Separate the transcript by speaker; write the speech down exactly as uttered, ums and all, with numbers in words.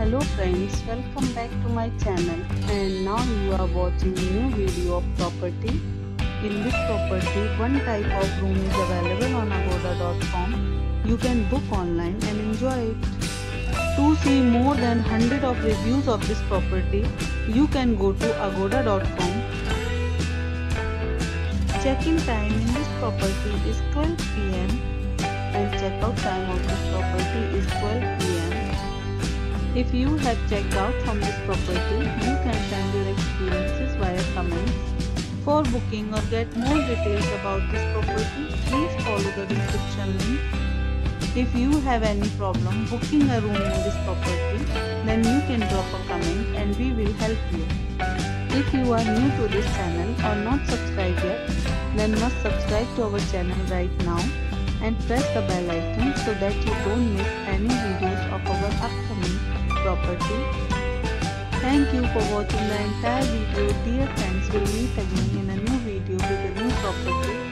Speaker 1: Hello friends, welcome back to my channel, and now you are watching new video of property. In this property, one type of room is available on agoda dot com. You can book online and enjoy it. To see more than one hundred of reviews of this property, you can go to agoda dot com. Check-in time in this property is twelve p m and check-out time of this property is twelve p m If you have checked out from this property, you can send your experiences via comments. For booking or get more details about this property, please follow the description link. If you have any problem booking a room in this property, then you can drop a comment and we will help you. If you are new to this channel or not subscribed yet, then must subscribe to our channel right now and press the bell icon so that you don't miss any videos of our upcoming property. Thank you for watching the entire video. Dear friends, we'll meet again in a new video with a new property.